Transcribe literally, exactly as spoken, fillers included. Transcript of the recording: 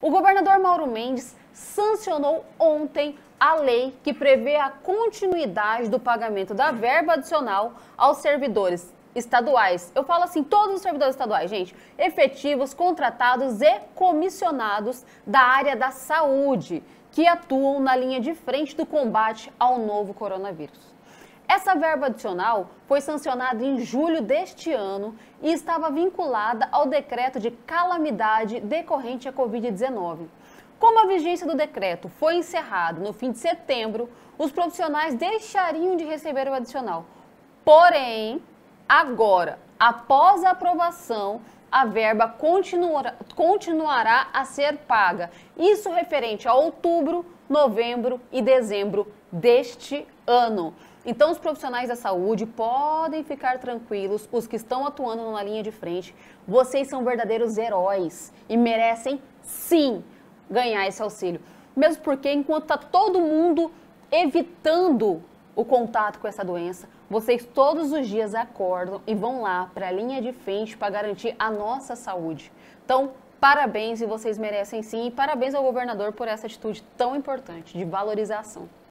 O governador Mauro Mendes sancionou ontem a lei que prevê a continuidade do pagamento da verba adicional aos servidores estaduais. Eu falo assim, todos os servidores estaduais, gente, efetivos, contratados e comissionados da área da saúde, que atuam na linha de frente do combate ao novo coronavírus. Essa verba adicional foi sancionada em julho deste ano e estava vinculada ao decreto de calamidade decorrente à covid dezenove. Como a vigência do decreto foi encerrada no fim de setembro, os profissionais deixariam de receber o adicional. Porém, agora, após a aprovação, a verba continuará, continuará a ser paga. Isso referente a outubro, novembro e dezembro deste ano. Então, os profissionais da saúde podem ficar tranquilos, os que estão atuando na linha de frente, vocês são verdadeiros heróis e merecem, sim, ganhar esse auxílio. Mesmo porque, enquanto está todo mundo evitando o contato com essa doença, vocês todos os dias acordam e vão lá para a linha de frente para garantir a nossa saúde. Então, parabéns e vocês merecem sim, e parabéns ao governador por essa atitude tão importante de valorização.